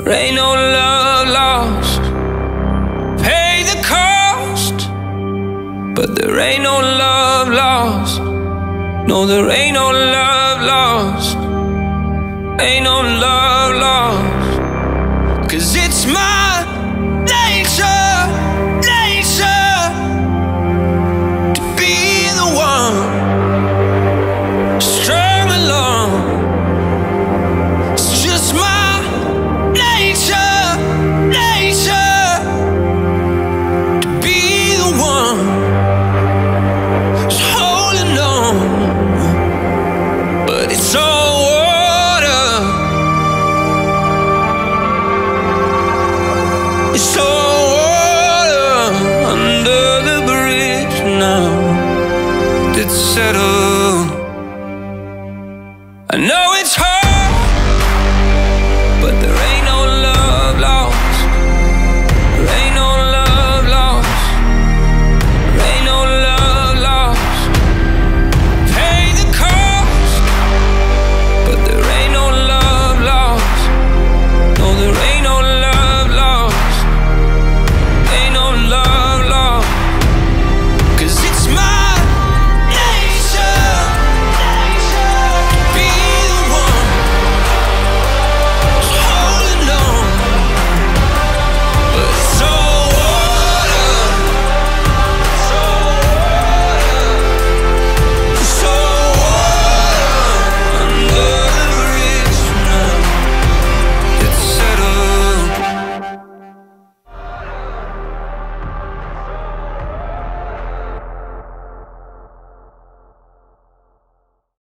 There ain't no love lost. Pay the cost, but there ain't no love lost. No, there ain't no love lost. Ain't no love lost. 'Cause it's my nature, nature to be the one strung along. It's just my nature, nature to be the one who's holding on. But it's all water. It's all water under the bridge now. It's settled. I know it's hard.